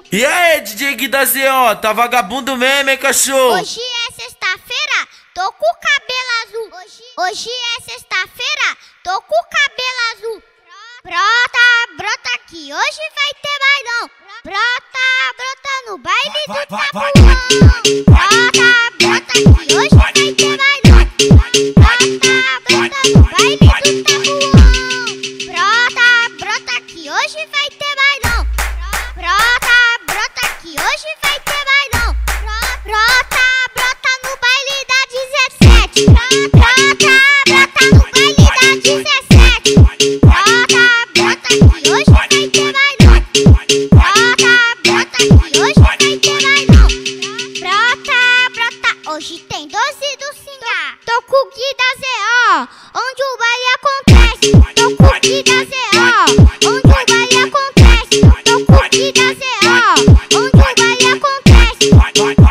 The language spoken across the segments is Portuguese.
E aí, DJ Gui da ZO, tá vagabundo mesmo, hein, cachorro? Hoje é sexta-feira, tô com o cabelo azul. Hoje é sexta-feira, tô com o cabelo azul. Brota aqui, hoje vai ter bailão. Brota no baile do Tabuão. Brota aqui, hoje vai ter bailão. Brota no baile do Tabuão. Brota aqui, hoje vai ter bailão. Brota aqui, hoje vai ter bailão. Brota no baile da 17. Brota no baile da 17. Brota aqui, hoje vai ter bailão. Brota aqui, hoje vai ter bailão. Brota, hoje tem 12 do Singá. Tô com o Gui da ZO, onde o baile acontece. Tô com o Gui da ZO, onde o baile acontece. Tô com o Gui da ZO, onde o baile acontece. Tô com o Gui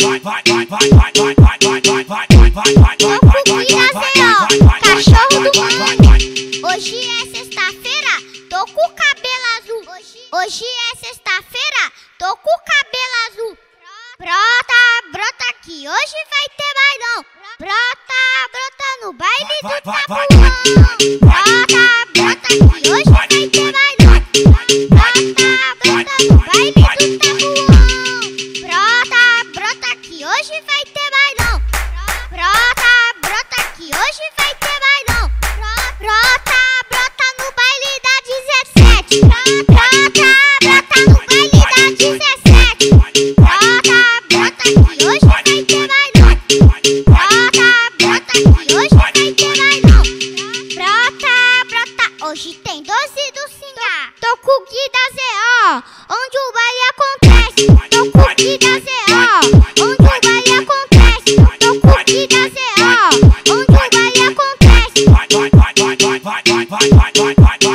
da ZO, cachorro do mundo. Hoje é sexta-feira, tô com o cabelo azul. Hoje é sexta-feira, tô com o cabelo azul. Brota aqui, hoje vai ter bailão. Brota no baile do Tabuão. Brota aqui, hoje vai ter bailão. Brota no baile do Tabuão. Brota aqui, hoje vai ter bailão. Brota aqui, hoje vai ter bailão. Brota no baile da 17. Brota no baile da 17. Brota aqui, hoje vai ter bailão. Brota aqui, hoje vai ter bailão. Brota, hoje tem 12 do Singá. Tô com o Gui da ZO, onde o baile acontece. Tô com o Gui da ZO, onde o baile acontece. Tô com o Gui da ZO, onde o baile acontece.